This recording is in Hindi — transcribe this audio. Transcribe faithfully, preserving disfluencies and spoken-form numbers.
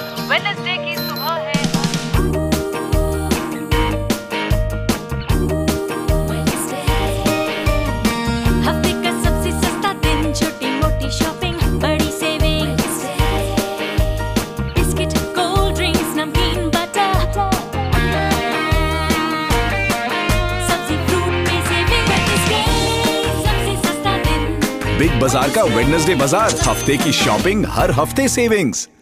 आज वेडनेसडे की सुबह है। हफ्ते का सबसे सस्ता दिन, छोटी मोटी शॉपिंग, बड़ी सेविंग, बिस्किट, कोल्ड ड्रिंक्स, नमकीन, बटर, सब्जी फ्रूट में सेविंग। वेडनेसडे सबसे सस्ता दिन। बिग बाजार का वेडनेसडे बाजार, हफ्ते की शॉपिंग हर हफ्ते सेविंग्स।